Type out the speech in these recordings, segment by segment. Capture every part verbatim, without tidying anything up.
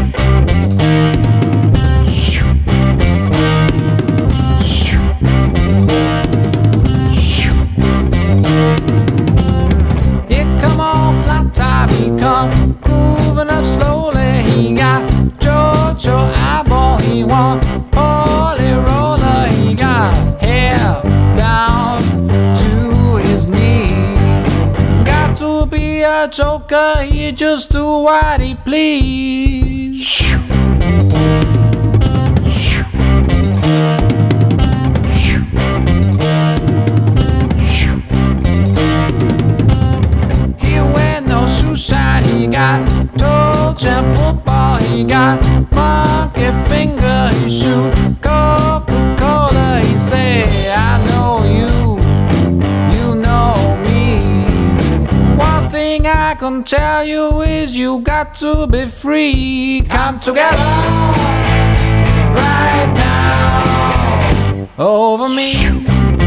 Moving up slowly, he got Jojo eyeball, he want holy roller, he got hair down to his knee. Got to be a joker, he just do what he please. He got toe jam football, he got monkey finger, he shoot Coca-Cola, he say, I know you, you know me. One thing I can tell you is you got to be free. Come together right now over me.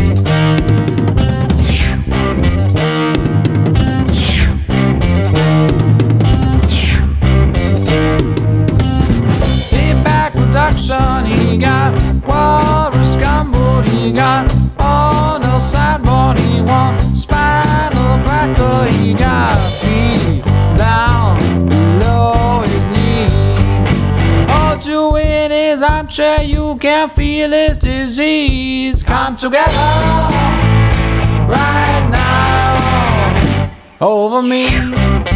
He got walrus gumbo, he got on the sideboard, he want spinal cracker, he got feet down below his knee. Hold you in his armchair, you can feel his disease. Come together right now over me.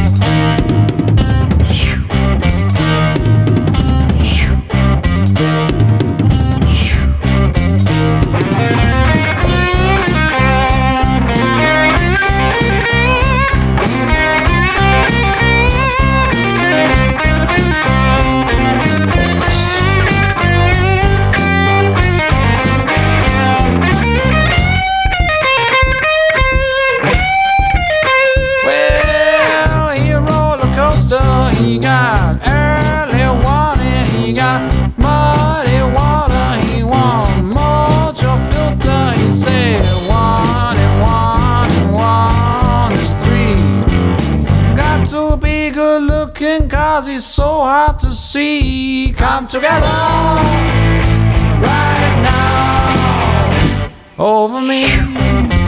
He got early warning, he got muddy water, he want mojo filter, he say one and one and one is three. Got to be good looking cause he's so hard to see. Come together right now over me.